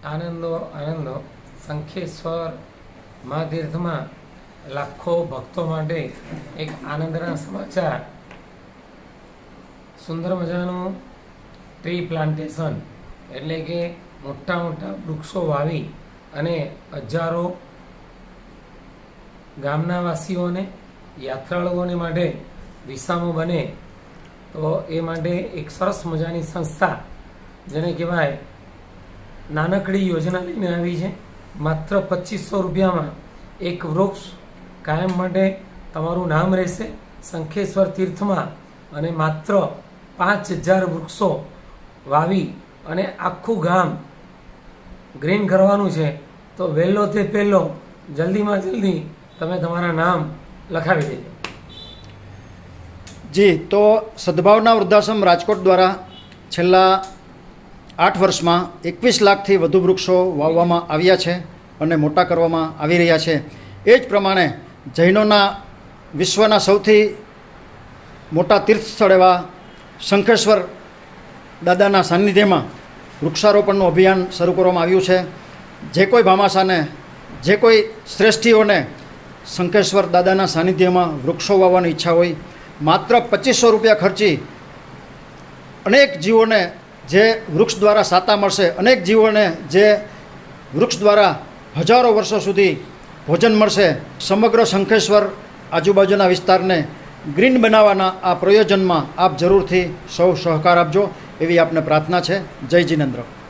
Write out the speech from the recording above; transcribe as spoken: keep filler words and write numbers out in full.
આનંદો આનંદો શંખેશ્વર મહાતીર્થમાં લાખો ભક્તો માટે એક આનંદના સમાચાર. સુંદર મજાનું ટ્રી પ્લાન્ટેશન એટલે કે મોટા મોટા વૃક્ષો વાવી અને હજારો ગામના વાસીઓને યાત્રાળુઓને માટે વિસામો બને તો એ માટે એક સરસ મજાની સંસ્થા જેને કહેવાય નાનકડી યોજના લઈને આવી છે. માત્ર પચીસો રૂપિયામાં એક વૃક્ષ કાયમ માટે તમારું નામ રહેશે શંખેશ્વર તીર્થમાં અને માત્ર પાંચ હજાર વૃક્ષો વાવી અને આખું ગામ ગ્રીન કરવાનું છે. તો વહેલો તે પહેલો જલ્દીમાં જલ્દી તમે તમારા નામ લખાવી દેજો. જી, તો સદભાવના વૃદ્ધાશ્રમ રાજકોટ દ્વારા છેલ્લા આઠ વર્ષમાં એકવીસ લાખથી વધુ વૃક્ષો વાવવામાં આવ્યા છે અને મોટા કરવામાં આવી રહ્યા છે. એ જ પ્રમાણે જૈનોના વિશ્વના સૌથી મોટા તીર્થ સ્થળ એવા શંખેશ્વર દાદાના સાનિધ્યમાં વૃક્ષારોપણનું અભિયાન શરૂ કરવામાં આવ્યું છે. જે કોઈ ભામાશાને, જે કોઈ શ્રેષ્ઠીઓને શંખેશ્વર દાદાના સાનિધ્યમાં વૃક્ષો વાવવાની ઈચ્છા હોય, માત્ર પચીસો રૂપિયા ખર્ચી અનેક જીવોને જે વૃક્ષ દ્વારા સાતા મળશે, અનેક જીવોને જે વૃક્ષ દ્વારા હજારો વર્ષો સુધી ભોજન મળશે. સમગ્ર શંખેશ્વર આજુબાજુના વિસ્તારને ગ્રીન બનાવવાના આ પ્રયોજનમાં આપ જરૂરથી સૌ સહકાર આપજો એવી આપને પ્રાર્થના છે. જય જિનેન્દ્ર.